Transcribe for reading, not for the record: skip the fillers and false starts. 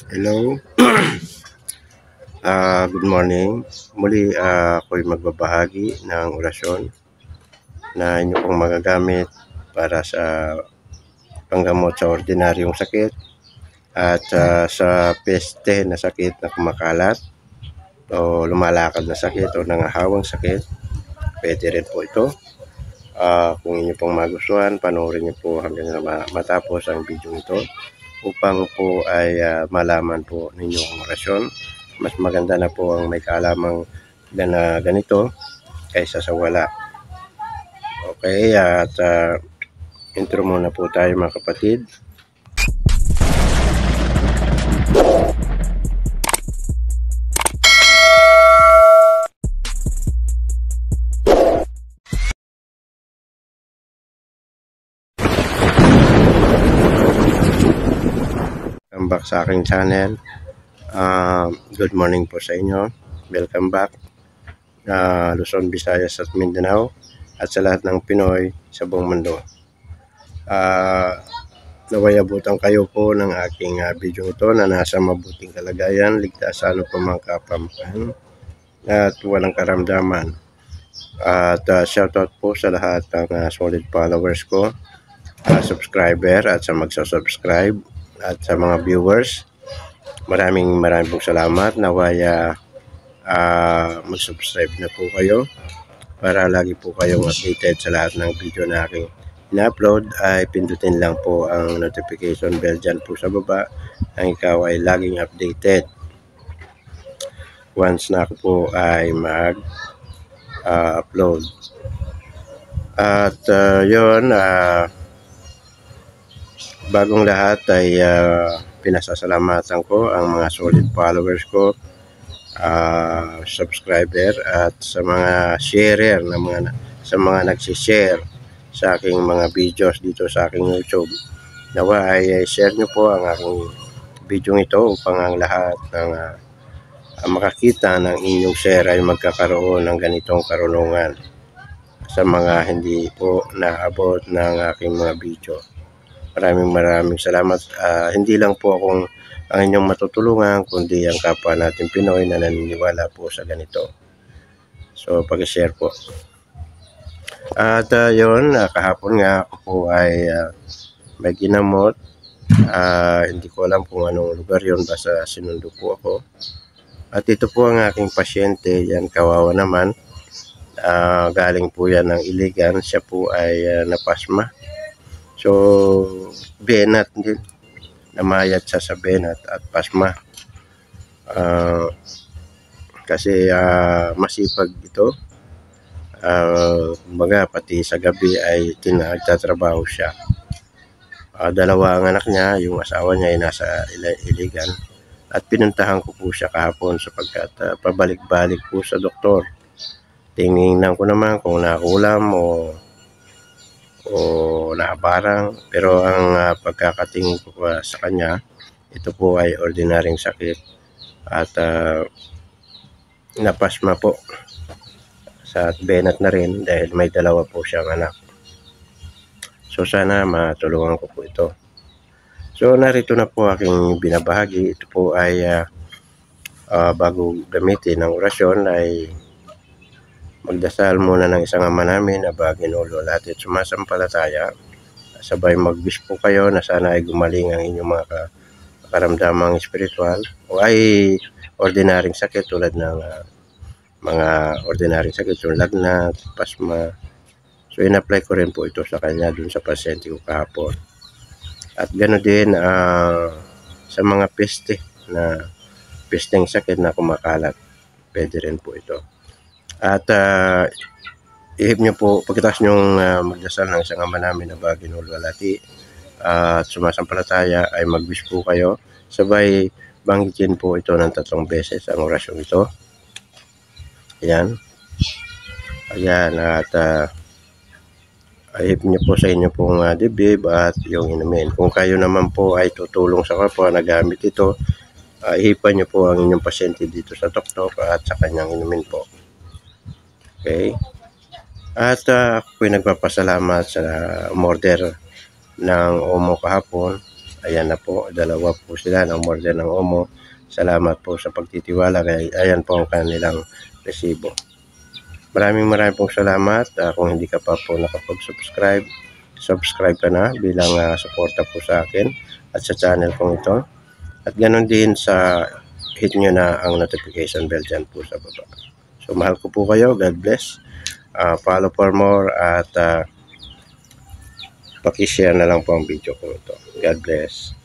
Hello, good morning. Muli ako'y magbabahagi ng orasyon na inyo pong magagamit para sa panggamot sa ordinaryong sakit at sa peste na sakit na kumakalat o lumalakad na sakit o nangahawang sakit. Pwede rin po ito. Kung inyo pong magustuhan, panoorin niyo po hanggang matapos ang video ito upang po ay malaman po ninyo ang orasyon. Mas maganda na po ang may kaalamang na ganito kaysa sa wala. Okay, at intro muna po tayo mga kapatid. Welcome back sa aking channel. Good morning po sa inyo. Welcome back. Luzon, Visayas at Mindanao at sa lahat ng Pinoy sa buong mundo. Naway abutan kayo po ng aking video ito na nasa mabuting kalagayan, ligtas sa anumang kapamakan at walang karamdaman. At shoutout po sa lahat ng solid followers ko, subscriber at sa magsa-subscribe at sa mga viewers. Maraming pong salamat. Naway mag-subscribe na po kayo para lagi po kayong updated sa lahat ng video na aking in-upload. Ay pindutin lang po ang notification bell dyan po sa baba ang ikaw ay laging updated once na ako po ay mag-upload. At yun, bagong lahat ay pinasasalamatan ko ang mga solid followers ko, subscriber at sa mga sharer na sa mga nagsishare sa aking mga videos dito sa aking YouTube. Nawa ay share nyo po ang aking video ito upang ang lahat ng makakita ng inyong share ay magkakaroon ng ganitong karunungan sa mga hindi po naabot ng aking mga video. Maraming salamat. Hindi lang po akong ang inyong matutulungan, kundi ang kapwa natin Pinoy na naniniwala po sa ganito. So, pag-share po. At yun, kahapon nga ako po ay may ginamot. Hindi ko alam kung anong lugar yun, basta sinundo po ako. At ito po ang aking pasyente, yan kawawa naman. Galing po yan ng Iligan, siya po ay napasma. So, benat din. Namayat siya sa benat at pasma. Kasi masipag ito. Kumbaga, pati sa gabi ay nagtatrabaho siya. Dalawa ang anak niya, yung asawa niya ay nasa Iligan. At pinuntahan ko po siya kahapon sapagkat pabalik-balik po sa doktor. Tingnan ko naman kung nakulam o nakabarang, pero ang pagkakatingin ko sa kanya, ito po ay ordinaryong sakit at napasma po sa benat na rin dahil may dalawa po siyang anak. So sana matulungan ko po ito. So narito na po aking binabahagi. Ito po ay bago gamitin ng orasyon ay magdasal muna ng isang ama namin na Ginoo at sumasampalataya. Sabay mag-wish po kayo na sana ay gumaling ang inyong mga karamdamang spiritual o ay ordinaryong sakit tulad ng mga ordinaryong sakit yung lagnat, pasma. So in-apply ko rin po ito sa kanya dun sa pasyente ko kahapon. At gano'n din sa mga pesteng sakit na kumakalat, pwede rin po ito. At ihip nyo po, pagkatapos nyong magdasal ng isang ama namin na Ginoo at sumasampalataya ay mag-wish po kayo. Sabay banggitin po ito ng 3 beses ang orasyon ito. Ayan. Ayan. At ihip nyo po sa inyo pong dibdib at yung inumin. Kung kayo naman po ay tutulong sa kapwa na gamit ito, ihipan nyo po ang inyong pasyente dito sa tuktok at sa kanyang inumin po. Okay. At ako po'y nagpapasalamat sa umorder ng Omo kahapon. Ayan na po, dalawa po sila ng order ng Omo. Salamat po sa pagtitiwala. Ayan po ang kanilang resibo. Maraming pong salamat. Kung hindi ka pa po nakapag-subscribe, subscribe ka na bilang suporta po sa akin at sa channel kong ito. At ganoon din sa hit nyo na ang notification bell dyan po sa baba. So mahal ko po kayo. God bless. Follow for more at pakishare na lang po ang video ko ito. God bless.